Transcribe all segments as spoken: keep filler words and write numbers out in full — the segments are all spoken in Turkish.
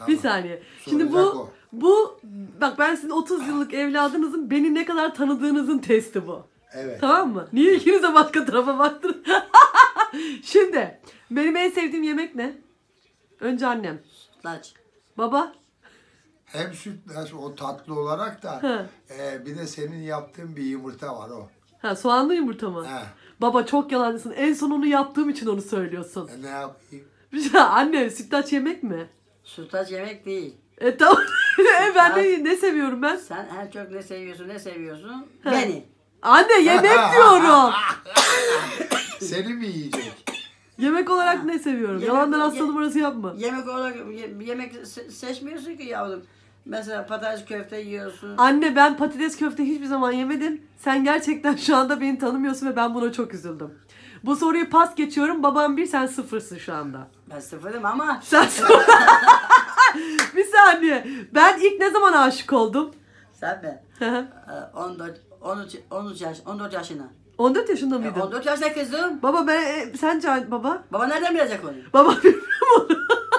Tamam. Bir saniye. Şimdi Soracak bu o. bu bak ben sizin otuz yıllık evladınızın beni ne kadar tanıdığınızın testi bu. Evet. Tamam mı? Niye ikiniz de başka tarafa baktınız? Şimdi benim en sevdiğim yemek ne? Önce annem. Sütlaç. Baba? Hem sütlaç o tatlı olarak da e, bir de senin yaptığın bir yumurta var o. Ha, soğanlı yumurta mı? He. Baba çok yalancısın. En son onu yaptığım için onu söylüyorsun. E, ne yapayım? Bir şey, anne sütlaç yemek mi? Sütlaç yemek değil. E tamam. e, ben de ne seviyorum ben? Sen en çok ne seviyorsun, ne seviyorsun? He. Beni. Anne yemek diyorum. Seni mi yiyecek? Yemek olarak ne seviyorum? Yemek- Yalandan ye- hastalığı burası yapma. Yemek olarak ye- yemek se- seçmiyorsun ki yavrum. Mesela patates köfte yiyorsun. Anne ben patates köfte hiçbir zaman yemedim. Sen gerçekten şu anda beni tanımıyorsun ve ben buna çok üzüldüm. Bu soruyu pas geçiyorum. Babam bir, sen sıfırsın şu anda. Ben sıfırım ama Sen sıfır. Bir saniye. Ben ilk ne zaman aşık oldum? sen mi? Ee, on dört, on üç, on üç yaş, on dört yaşına. on dört yaşında E, mıydın? on dört yaşında kızım. Baba ben, e, sence baba? Baba nereden bilecek onu? Baba bilmiyorum onu.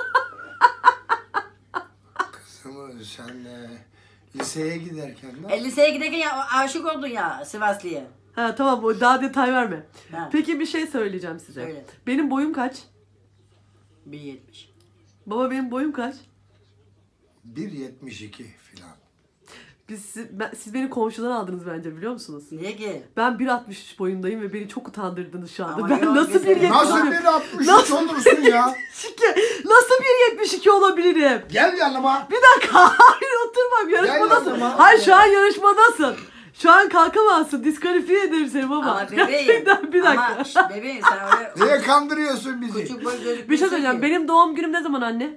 Kızım sen e, liseye giderken de E, liseye giderken ya, aşık oldun ya Sivaslı'ya. Ha tamam o daha detay verme. Ha. Peki bir şey söyleyeceğim size. Söyle. Benim boyum kaç? bir yetmiş. Baba benim boyum kaç? bir yetmiş iki filan. Biz, siz, ben, siz beni komşudan aldınız bence biliyor musunuz? Niye ki? Ben bir altmış üç boyundayım ve beni çok utandırdınız şu anda. Ama Ben yok, nasıl biz- bir yetmiş iki? Nasıl bir altmış üç Nasıl olursun ya? Nasıl bir yetmiş iki olabilirim? Gel yanıma. Bir dakika. Hayır oturmam. Yarışmadasın. yanıma. Hayır şu an yarışmadasın. Şu an kalkamazsın. Diskalifiye ederim seni baba. Ama bebeğim. Gerçekten bir dakika. Ama şş, bebeğim sen öyle Niye kandırıyorsun bizi? küçük boy gözükmüyorsun Bir şey söyleyeceğim. ki. Benim doğum günüm ne zaman anne?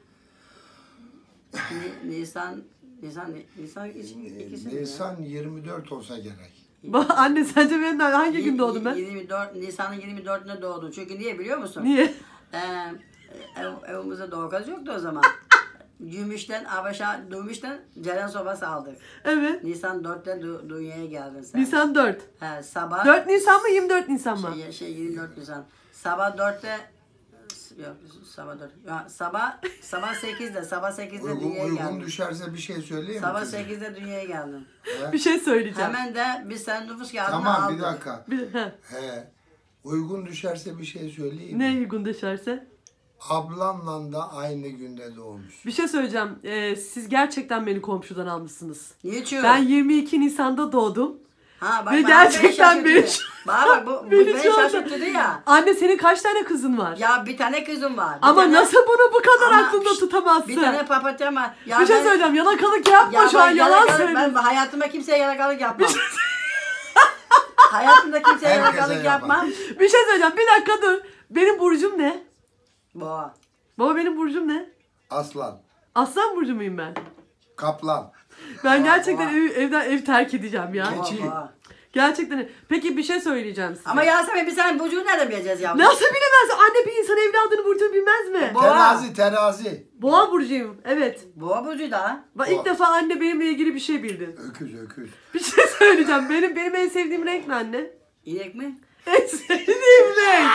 Ni- Nisan, Nisan, Nisan için ikisi mi ya? Nisan yirmi dört olsa gerek. Ba- anne sence benim hangi Y- gün doğdum ben? yirmi dört, Nisan'ın yirmi dördünde doğdun. Çünkü niye biliyor musun? Niye? Ee, ev, evimizde doğum kız yoktu o zaman. Gümüşten, Avaş'a, Gümüşten Ceren sobası aldık. Evet. Nisan dörtte du- dünyaya geldin sen. Nisan dört. He, sabah. dört Nisan mı yirmi dört Nisan mı? Şey, şey yirmi dört Nisan. Sabah dörtte yok sabah dört. Ya, sabah sabah sekizde sabah sekizde Uygun, dünyaya uygun geldim. düşerse bir şey söyleyeyim mi? Sabah kızım? sekizde dünyaya geldim. He? Bir şey söyleyeceğim. Hemen de biz sen nüfus kağıdını Tamam aldık. bir dakika. Bir, he. He. Uygun düşerse bir şey söyleyeyim Ne mi? uygun düşerse? Ablamla da aynı günde doğmuş. Bir şey söyleyeceğim. Ee, siz gerçekten beni komşudan almışsınız. Niye çünkü? Ben yirmi iki Nisan'da doğdum. Ha bak Ve bana gerçekten beni beni- şaşırttı. Bana bak bu, bu Beni beni şu anda- şaşırttı ya. Anne senin kaç tane kızın var? Ya bir tane kızım var. bir Ama tane- nasıl bunu bu kadar Ama aklında şşt, tutamazsın? Bir tane papatyam var. Ya Bir şey ben- söyleyeceğim. Yalakalık yapma Ya şu an. ben Yalan yalakalık- söylüyorsun. Ben hayatımda kimseye yalakalık yapmam. Hayatımda kimseye Herkese yalakalık yapar. yapmam. Bir şey söyleyeceğim. Bir dakika dur. Benim burcum ne? Boğa. Baba benim burcum ne? Aslan, Aslan burcu muyum ben? kaplan, Ben Boğa, gerçekten boğa. ev, evden ev terk edeceğim ya. Boğa, Keçi. boğa. Gerçekten. Peki bir şey söyleyeceğim size. Ama Yasemin biz senin burcunu nereden bileceğiz yavrum? Nasıl bilemez? Anne bir insan evladını burcunu bilmez mi? Boğa. terazi, terazi, Boğa burcuyum. Evet. Boğa burcu da. Bak Boğa. ilk defa anne benimle ilgili bir şey bildin. öküz, öküz. Bir şey söyleyeceğim. Benim benim en sevdiğim renk ne anne? İnek mi? En sevdiğim renk.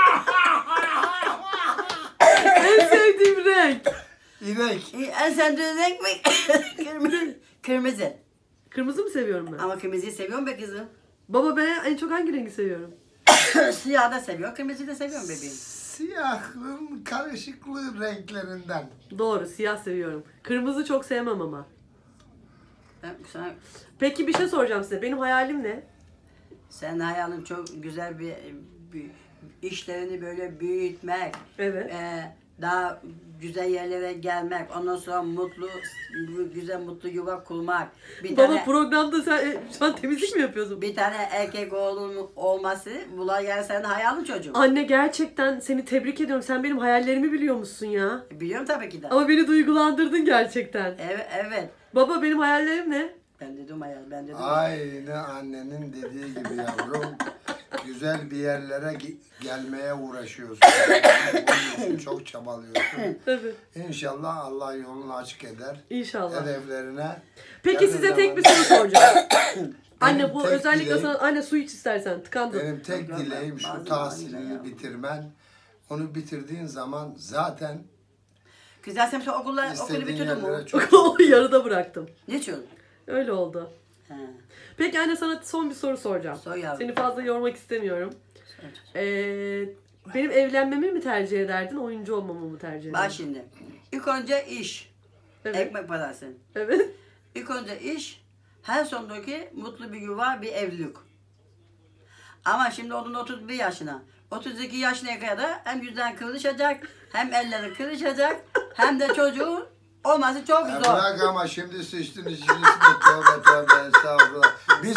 En sevdiğim renk. İnek, İ- En sevdiğin renk mi? Kırmızı. Kırmızı. Kırmızı mı seviyorum ben? Ama kırmızıyı seviyorum be kızım. Baba ben en çok hangi rengi seviyorum? Siyah da seviyorum, kırmızıyı da seviyorum bebeğim. siyahın karışıklığı renklerinden. Doğru siyah seviyorum. Kırmızı çok sevmem ama. Ben sana, Peki bir şey soracağım size. Benim hayalim ne? senin hayalin çok güzel bir, bir işlerini böyle büyütmek. Evet. e, daha güzel yerlere gelmek. Ondan sonra mutlu, güzel mutlu yuva kurmak. Bir Baba tane programda sen e, şu an temizlik mi yapıyorsun? bir tane erkek oğlun olması, bunlar yani senin hayalin çocuğum. Anne gerçekten seni tebrik ediyorum. Sen benim hayallerimi biliyor musun ya? Biliyorum tabii ki de. Ama beni duygulandırdın gerçekten. Evet, evet. Baba benim hayallerim ne? Ben dedim hayal, ben dedim. Aynı annenin dediği gibi yavrum. Güzel bir yerlere ge- gelmeye uğraşıyorsun. Bunun için çok çabalıyorsun. Tabii. İnşallah Allah yolunu açık eder. İnşallah. Hedeflerine. Peki yakın size tek bir zamanda- soru soracağım. Anne Benim bu tek özellikle dileğim- sana anne su iç istersen tıkandım. Benim tek Yok, yok, dileğim şu bazen tahsilini bazen ya. bitirmen. Onu bitirdiğin zaman zaten Güzel sen sonra okulla, okulu İstediğin bitirdin yerlere mu? çok Okulu yarıda bıraktım. Niçin? Öyle oldu. He. Peki anne sana son bir soru soracağım. Sor yavrum. Seni fazla yormak istemiyorum. Ee, benim evlenmemi mi tercih ederdin, oyuncu olmamı mı tercih ederdin? Bak şimdi. İlk önce iş. Evet. Ekmek parası. Evet. İlk önce iş. Her sondaki mutlu bir yuva, bir evlilik. Ama şimdi onun otuz bir yaşına. otuz iki yaşına kadar hem yüzden kırışacak, hem elleri kırışacak, hem de çocuğun olması çok Ya zor. bırak ama şimdi sıçtın işin içine, tövbe tövbe estağfurullah. Biz